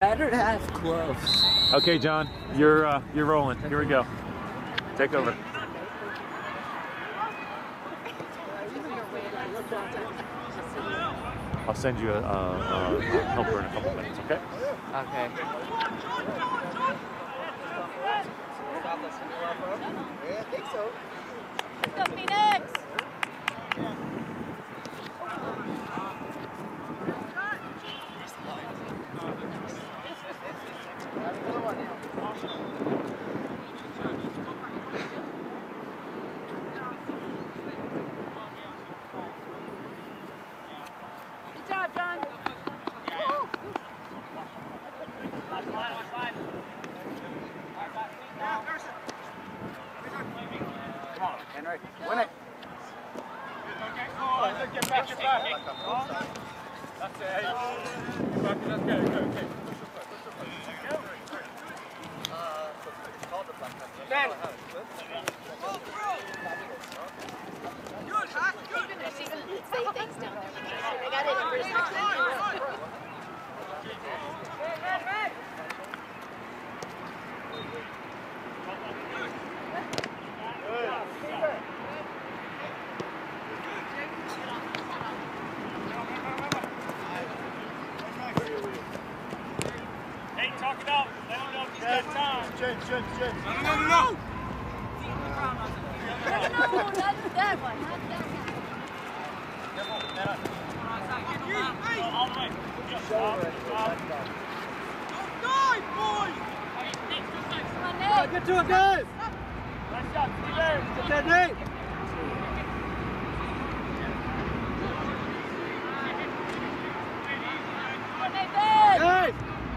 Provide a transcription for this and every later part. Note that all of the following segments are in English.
Better half close. Okay, John, you're rolling. Here we go. Take over. I'll send you a helper in a couple minutes, okay? Okay. Yeah, I think so. Go Phoenix! Good job, John. Come on, Henry. Win it. Get back. That's it. That's good. Okay. Ben. Good, Hack. Good. Say things down there. I got it in first. Hey, talk it out. Let him know if he's got time. Change. No. No, not that one. Not that one. All the way. Come on, Nate. Get to it, guys. Nice job. Stay there. Get that, Nate. Come on, Nathan. Hey.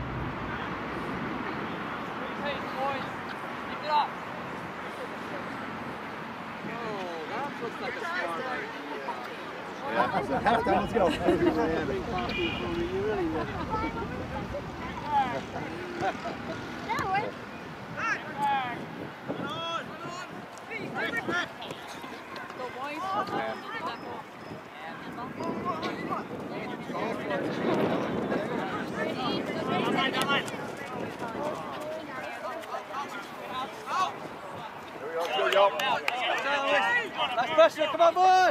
Halftime, let's go. That way. Go, boys. Last pressure, come on, boys!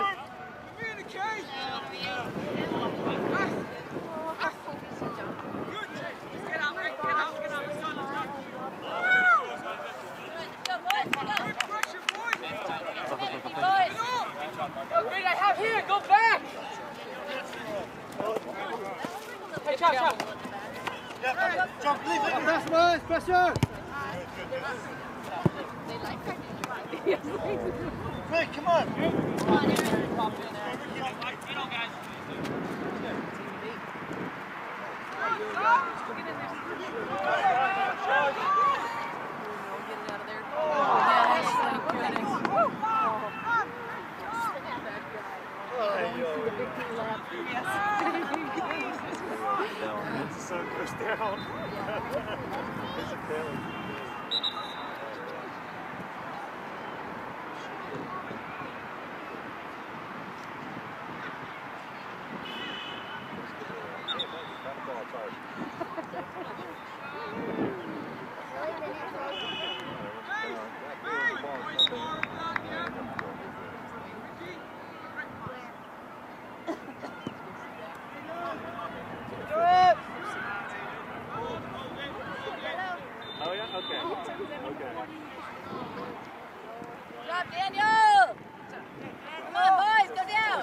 Green, I have here. Go back. Hey, Josh. Jump, leave it. Pressure, boys, pressure! They like her. Quick, come on! Come on, Aaron. So it goes down. It's a failure. Oh yeah? Okay. Drop, Daniel. Come on, boys. Go down.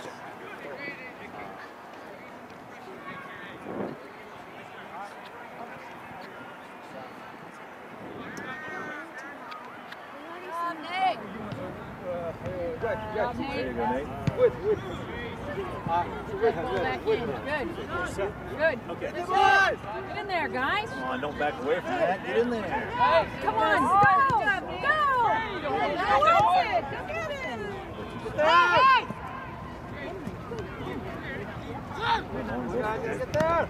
Nate. There you go, Nate. Ball back in. Good. Okay. Good job. Get in there, guys. Come on, don't back away from that. Get in there. Come on, go. Go. That's it. Go get it. Hey. Get there!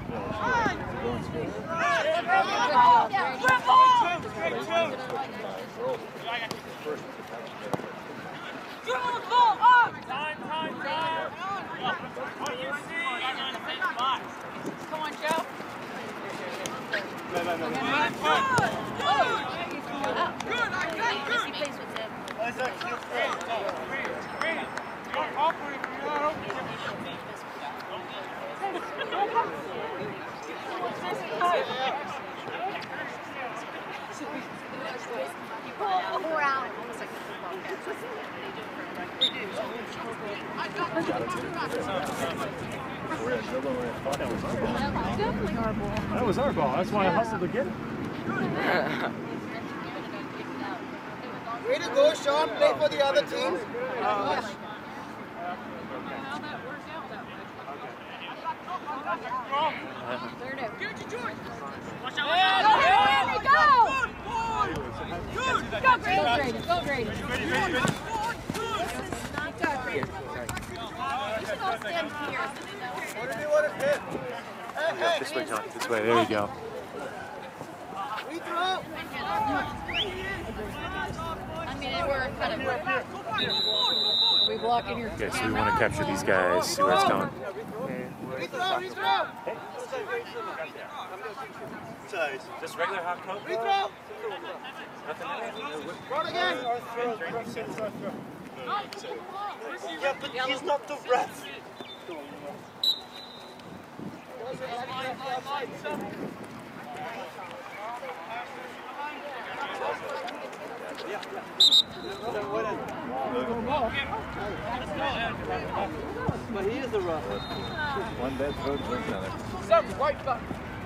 Time. What you see, I'm going to take the box. Come on, Joe. That was our ball. That's why I hustled to get it. Way to go, Sean. Play for the other team. Go, Grady. Go, Grady. This way, John. This way. There you go. I mean, we're kind of. We blocking your. Okay, so we want to capture these guys. See where it's going. Just regular hot coke? Nothing again. Yeah, but he's not the ref. But he is the ref. One bad throw to another. White buck.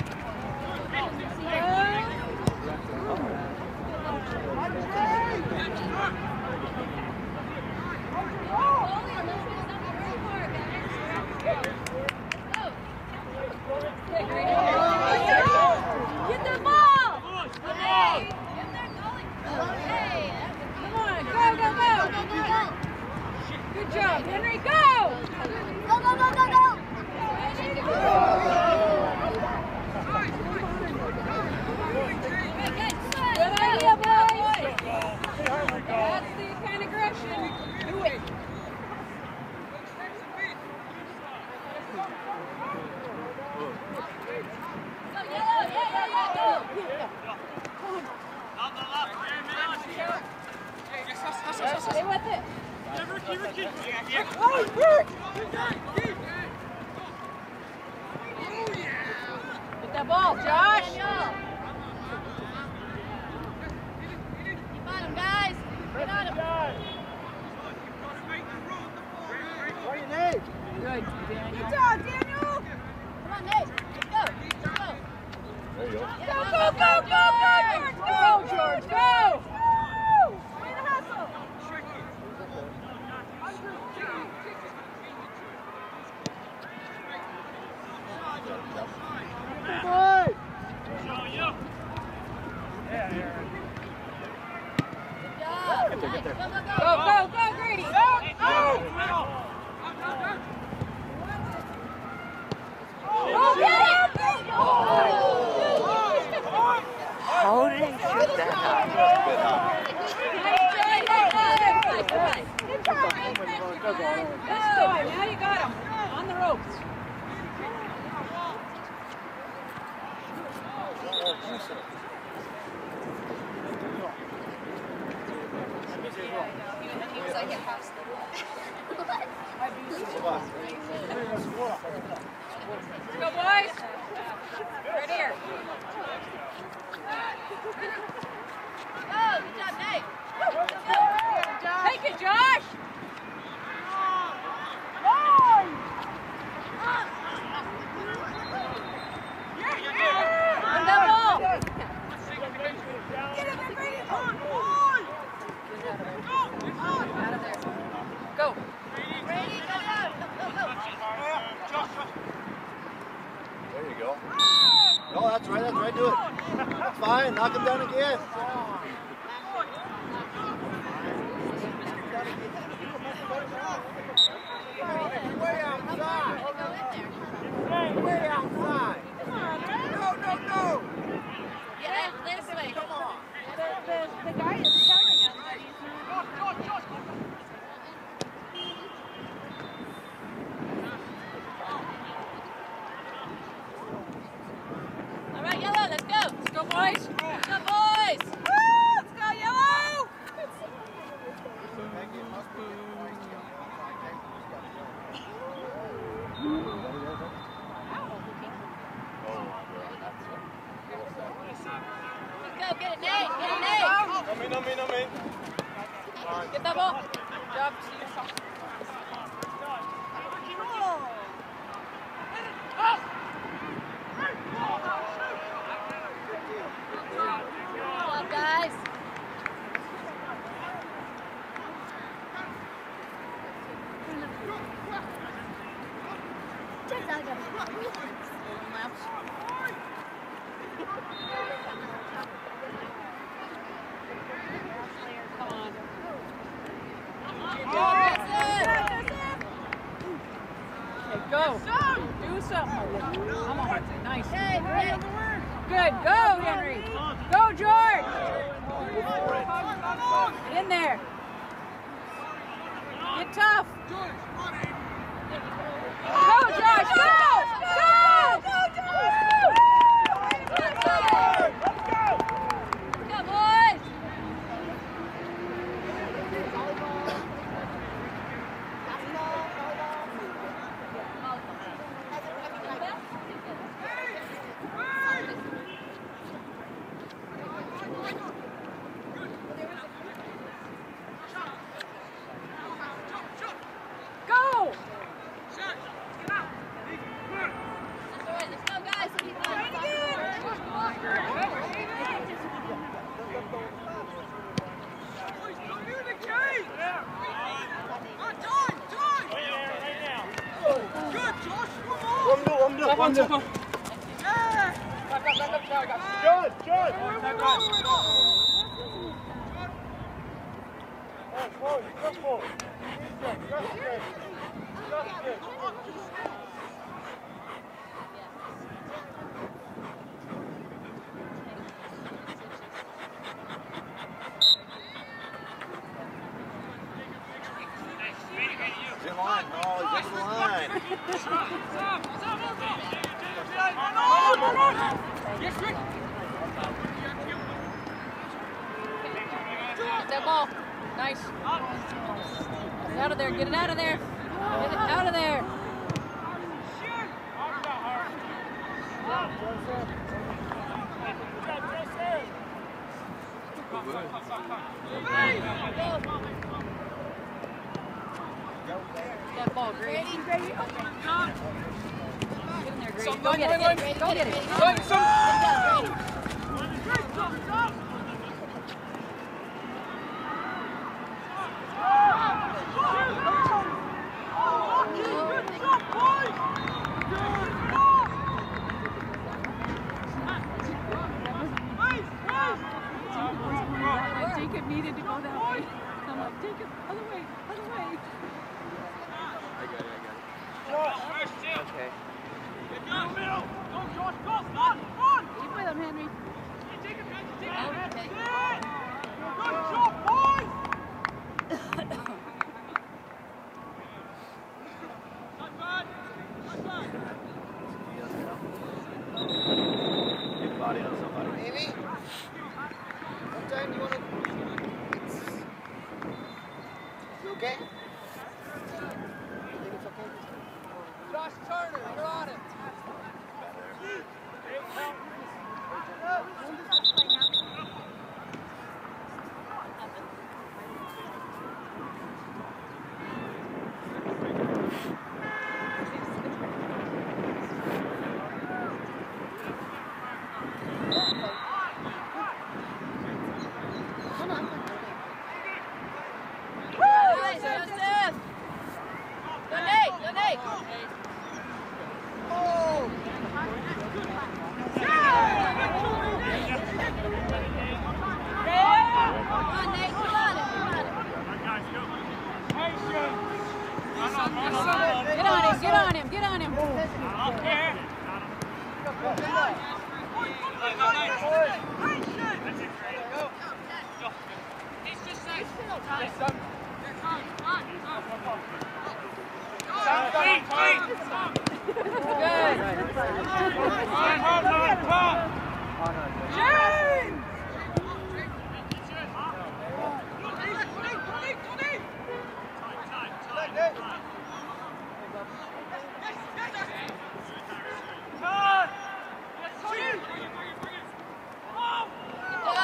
Get the ball! Hey! Come on, go! Good job, Henry, go! Go! Good idea, boys! That's the kind of aggression. Do it! Stay with it. Get that ball, Josh. Keep on him, guys. Get on him. What's your name? Good, Daniel. Good job, Daniel. Come on, Nate. Go. There you go. Go, George. Go. Way to hustle. Go, Grady. How did he shoot that high? Now you got him. On the ropes. He was like, let's go, boys. Right here. Go, good job, Nate. Take it, Josh. On that ball. Get him, Brady. Out of there. Go. Brady, go down. Go. There you go. No, that's right, do it. That's fine, knock him down again. Way outside. Way outside. No. Get it this way. Come on. The guy is telling us that he's all right, Yellow, let's go. Get it, Nate. Get it, Nate. No me. Get that ball. Good job. See yourself. Come on, guys. Go. Do something. Come on. Nice. Good. Go, Henry. Go, George. Get in there. Get tough. Go, Josh. Go. Go. Go, boys. Go! Let's go, guys. One, two. John. He's in line. Oh, he's in line. Get that ball. Nice. Get it out of there. Get it out of there. Get it out of there. That ball, Grady. Get in there, Grady. Go get it. Go get it. Good job, Grady. Jacob needed to go that way. I'm like, Jacob, other way. I got it. Okay. Keep with him, Henry. Get body on somebody. Amy? What time do you want to... You okay? You think it's okay? Josh Turner, you're on it. Nice.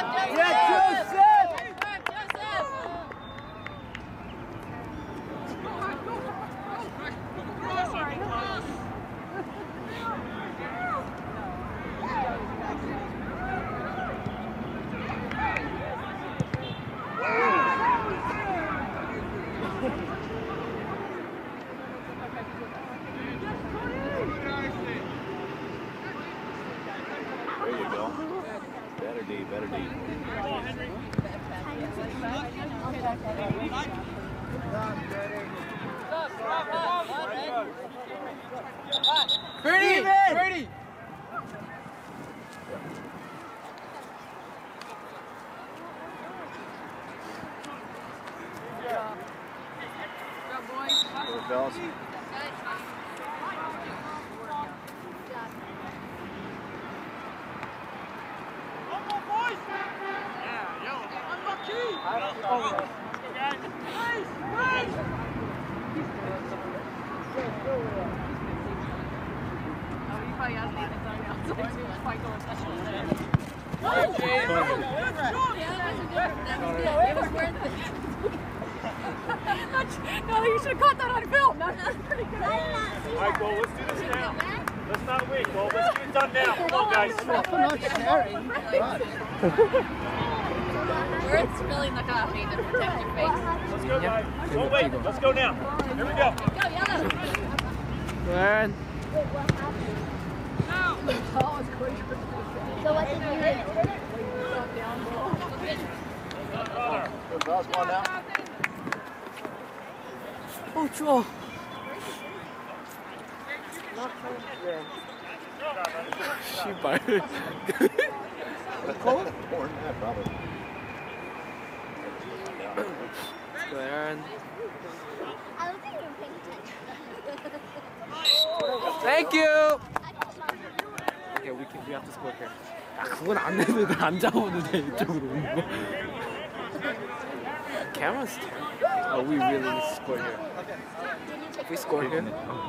There you go. Better D, better D. Brady! Brady! Good, fellas. No, you should have caught that on film. That's pretty good. All right, Cole, let's do this now. Let's not wait, Cole. Let's get it done now. Come on, guys. Not sharing. We're spilling the coffee to protect your face. Let's go, guys. Don't wait. Let's go now. Here we go. Go, yellow. Good. So what did you do? Good, fellas. Come on now. 어, 추워. 씨발. Cold? More than that, probably. Good. I don't think you're paying attention. Thank you. Okay, we have to score here. 아, 그건 안 내도 돼. 안 잡아도 돼. 이쪽으로 오는 거. Camera's terrible. Oh, we really need to score here. If we score here,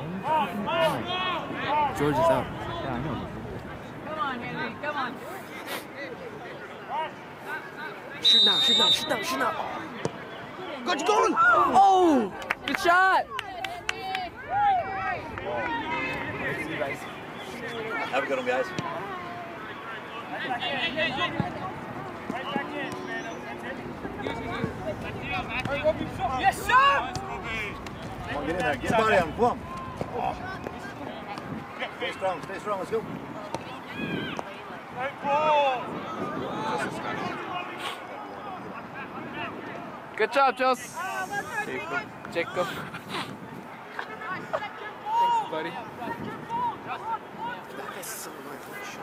George is out. Come on, Henry. Come on. Shoot now, shoot now, shoot now, shoot now. Got you going! Oh! Good shot! See you guys. Have a good one, guys. Yes, sir! Come on, get in there. Get body on him. Come on. Oh. Stay strong, stay strong. Let's go. Good job, Joss. Jacob. Thanks, buddy. That guy's so much.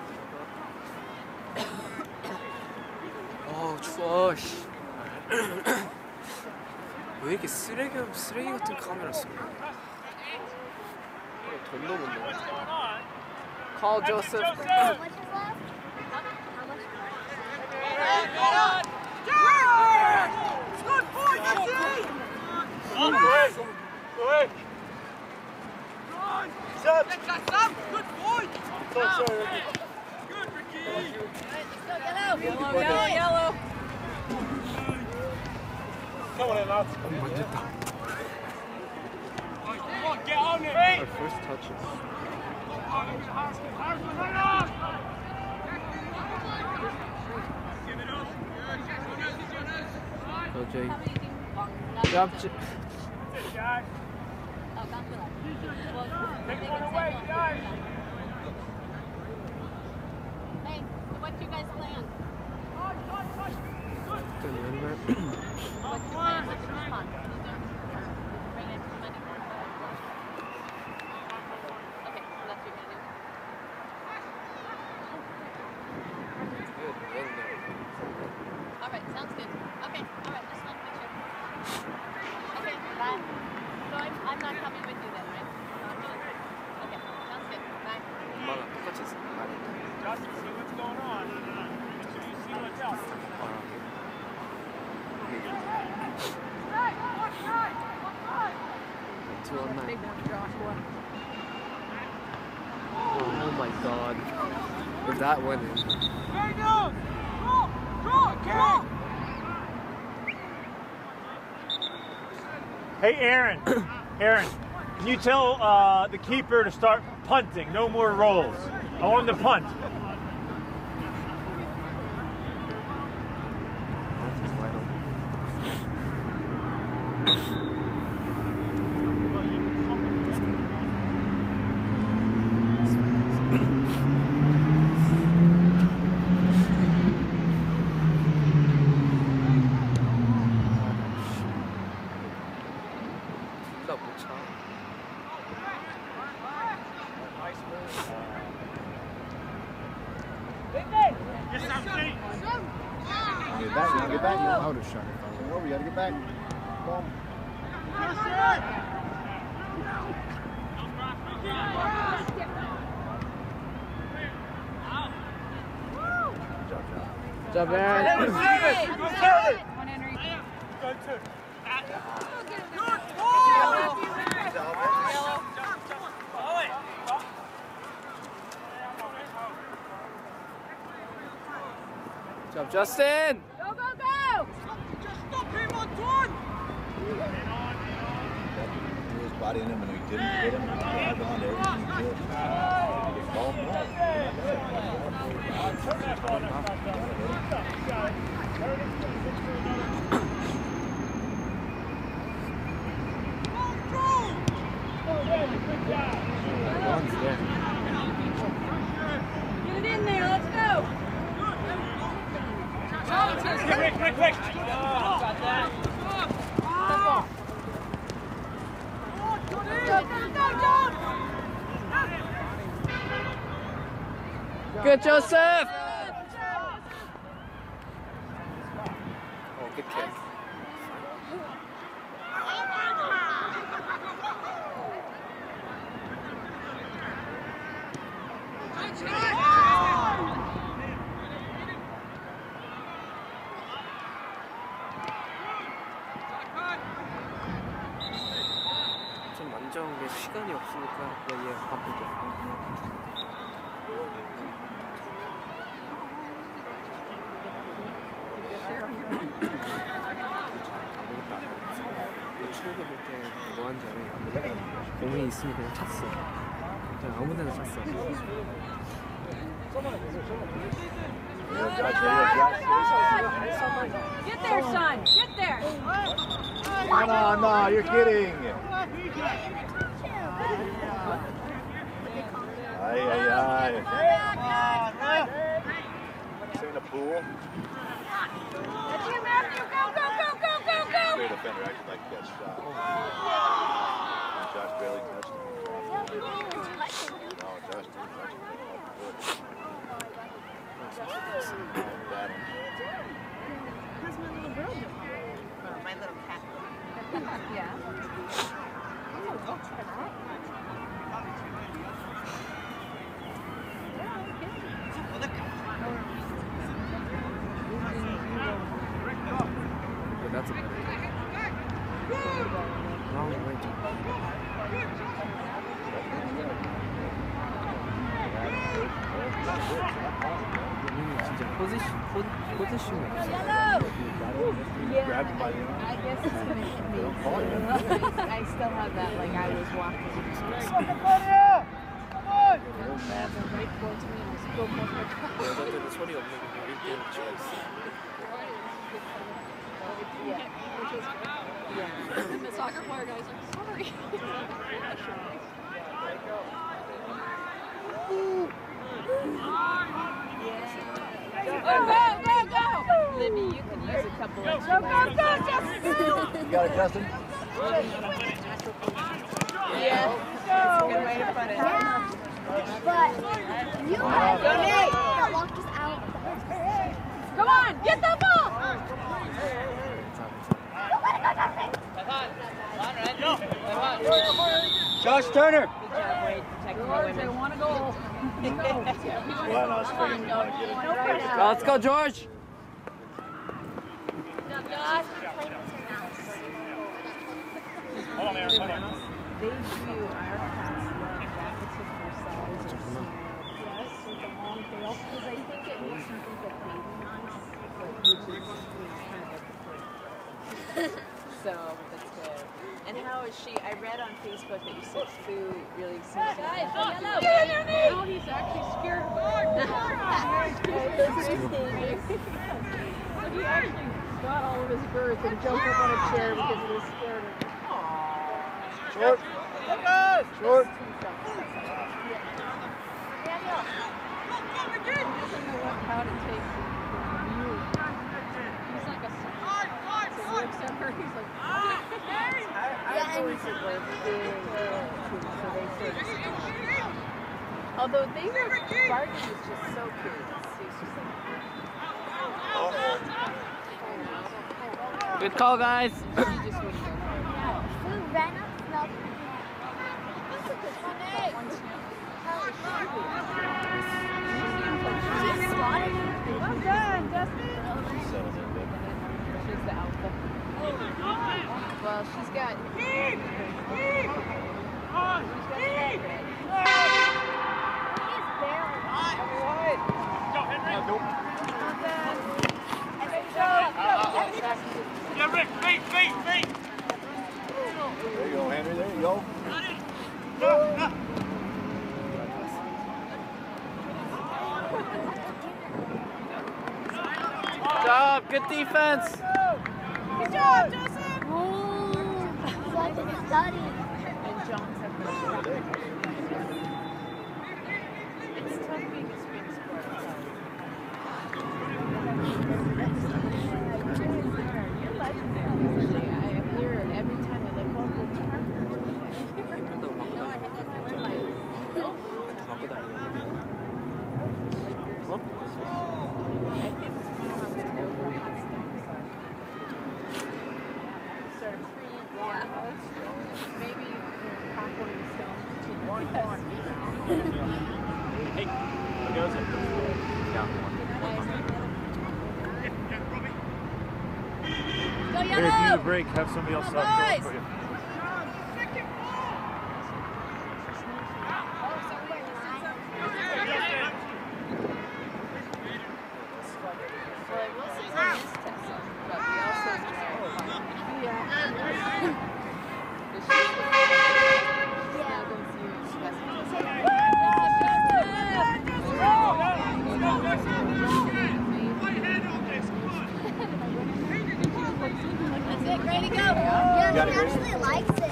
Oh, 추워. 왜 이렇게 쓰레기 같은 카메라 써? 돈도 못 내. Call Joseph. Yellow. Come on, lads. 만졌다. Come on, get on it. Our first touches. Go Jay. Jump. Guys. Take one away, guys. Hey, what's your guys' plan? What's your plan? What's your response? Bring in some money. Okay, so that's what you're gonna do. Alright, sounds good. Okay, alright, just want to make sure. Okay, bye. So I'm not coming with you then, right? Okay, sounds good. Bye. 엄마랑 똑같이 했어. Justin, see what's going on. Make sure you see what's up. Big one, Joshua. Oh my god. If that went in. There you go. Hey, Aaron. Aaron, can you tell the keeper to start punting? No more rolls. I want him to punt. Get back. I would have shot it. We gotta get back. Boom. Good job, Aaron. Come on, Henry. Good job, Justin. Go, go, go! He was bodying him and we didn't hit him. He grabbed on to everything he did. He gets ball Get it in there, let's go! Quick. Good, Joseph. Oh, good kick. 좀 완전 게 시간이 없으니까 얘 바쁘게. 추억해 볼 때 뭐 하는지 알아요? 공이 있으면 그냥 찼어. 그냥 아무 데나 찼어. Get there, son! Get there! No, you're kidding. Ay. This ain't a pool. That's you, Matthew! Go! Great defender, actually like that shot. Josh barely touched him. No, Josh didn't touch him. How's my little girl doing? My little cat. Yeah. But that's a better kick. Wrong way to. 진짜 포지션이 없어. Grabbed him by the arm. I guess it's gonna hit me. I still have that, like I was walking. Right towards me and was still 여자들은 소리 없는 거 우리 때는 쥐가 있어. And the soccer player guy's like, sorry. Go! Libby, you can use a couple extra. Go, Justin! You got it, Justin? Yeah, that's a good way to put it. But you guys Go, Nate! that locked us out. Come on, get the ball! Josh Turner. Good job, Wade, protecting the George, they women. want to go. Well, I was figuring you want to get it. Let's go, George. Hold on, Aaron. Hold on. They view our cats relative for size or small. Yes, with the long tail, because I think it makes you think of baby mice. So that's good. And how is she? I read on Facebook that you said Fu really seems to be. Now he's actually scared of He actually got all of his girth and jumped up on a chair because he was scared of him. Short. Short. He doesn't know how to take the view. He's like a center. He's like, Our boys are both big too, so they sort of. Although they were, Barton was just so curious. He was just like, Good call, guys. she just wouldn't go. Who ran up, smelled well done, Dustin. She's the alpha. Well, she's got. Yeah, Rick, feet. There you go, Henry. There you go. Good job. Good defense. Good job, Joseph. He's like a study. And John's have been. It's tough being a spring sport. You're legendary. I hear it every time I like, oh, good job. No, I have to wear my. I think it's sort of maybe popcorn and stone. Hey, how goes it? Here, if you need a break, have somebody else stop going for you. Well, I will say I missed Tessa, but we also now going to That's it, ready to go. Yeah, he actually likes it.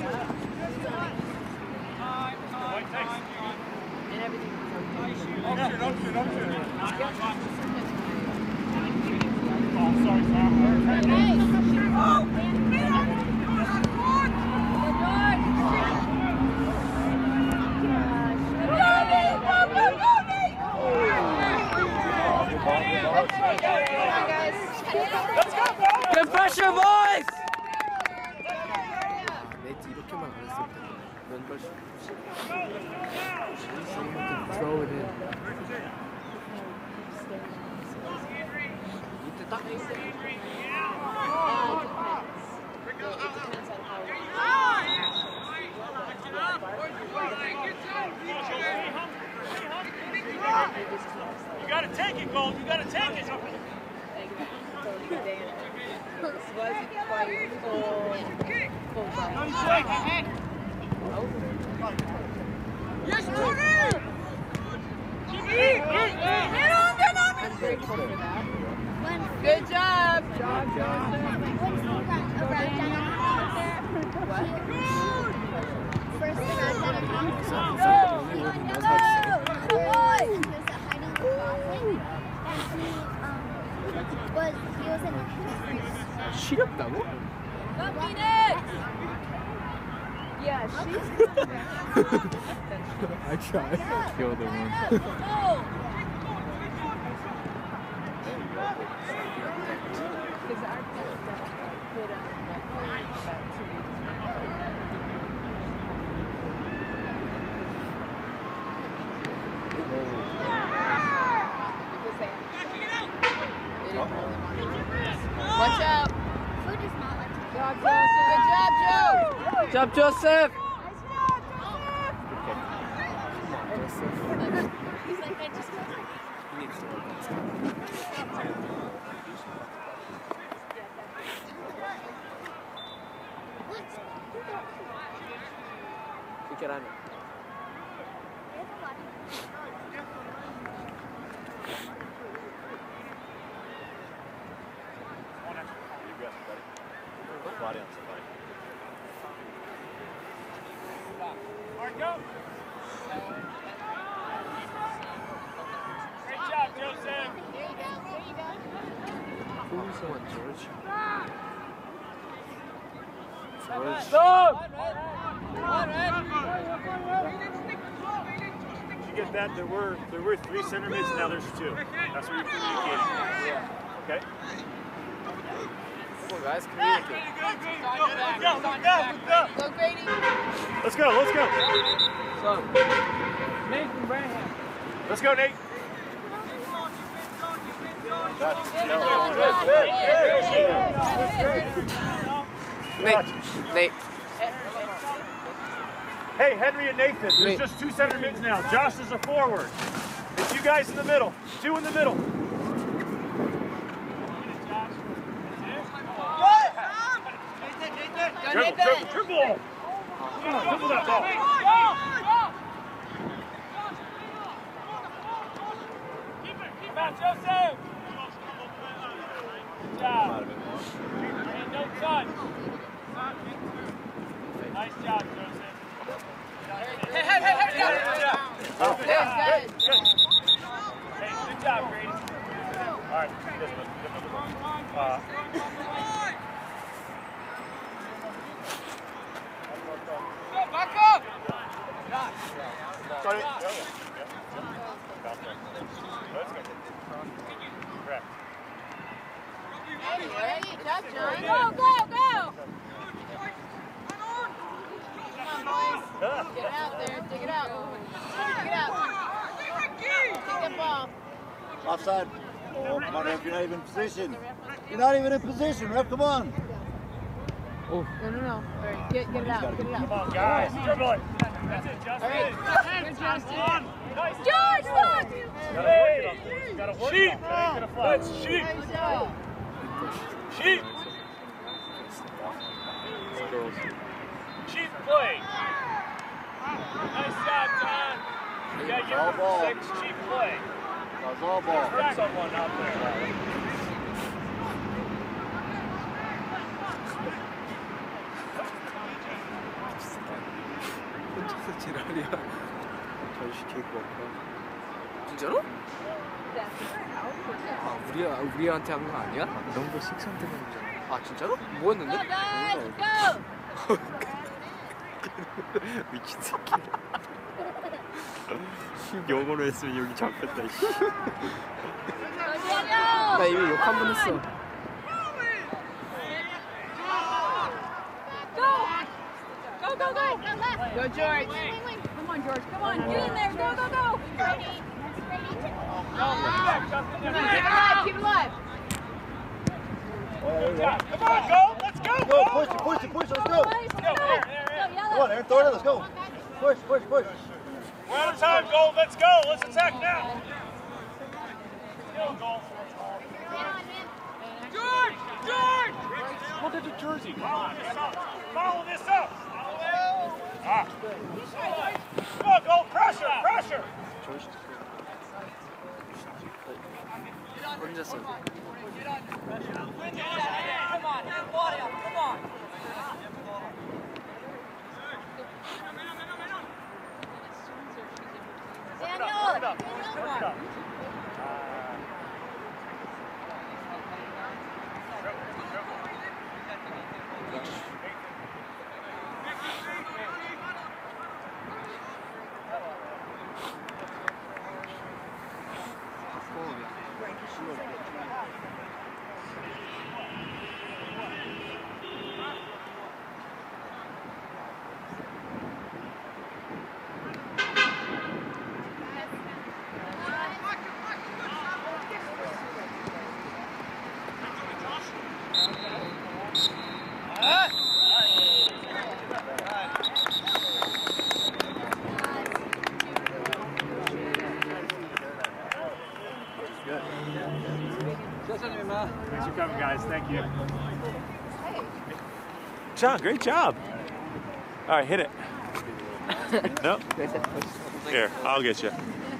And everything was Good pressure, boys. Throw it in. You gotta take it, Gold. You gotta take it. Yes, Jordan! I'm grateful for that. When Good job! first arrived at a conference, he was in a 시렵다고? Yeah, she's I tried. Kill the one. because our put on about 2 weeks. Watch out! food is not like Good job, Joe! Good job, Joseph. He's like, I just 계란에. Body on somebody. Marco. Great job, Joseph. There you go. There you go. Who's on George? George. Did you get that? There were 3 center mids, now there's 2. That's what you're communicating. Yeah. Okay? Come on, guys, communicate. Go, Grady. Let's go, let's go. So, Nathan Branham. Let's go, Nate. Nate. Hey, Henry and Nathan, there's just 2 center mids now. Josh is a forward. It's you guys in the middle. 2 in the middle. Dribble! Dribble that ball. Keep out, Joseph! Good job. Hey, no touch. Nice job, Joseph. Hey! Good. Hey, good job, Brady. All right, this one. Back up! Sorry. Let's go. Correct. Ready? Job, John. Go! Come on, boys. Get it out there. Dig it out. Take that ball. Offside. Oh, come on, ref, you're not even in position. You're not even in position, ref, come on. Oh. No. Get it out. Come on, guys. Dribble it. That's it, Justin. All right. Good, Justin. Nice. George, look! Gotta work sheep. That's sheep. Sheep. Sheep play. Nice job, John. You gotta give him 6 cheap play. That's all ball. Hurt someone out there. 혼자서 지랄이야. 전시 케이크 먹고. 진짜로? 아, 우리한테 한 거 아니야? 이런 거 식사한테 하는 거잖아. 아, 진짜로? 뭐였는데? Go, guys, let's go! 미친 새끼. 영어로 했으면 여기 잡혔다. Go, Daniel! 나 이미 욕 한 번 했어. Go, left! Go, George! Come on, George, come on, get in there, go! Keep it alive! Come on, go! Let's go! Go, push it, let's go. Come on, Aaron, throw it in, let's go. Push. We're out of time, Gold. Let's go. Let's attack now. Go, Gold. George! Look at the jersey. Follow this up. Come on, Gold. Pressure. 혼자서. Come on. Daniel! Thanks for coming, guys. Thank you. John, great job. All right, hit it. No? Do I say push? Here, I'll get you.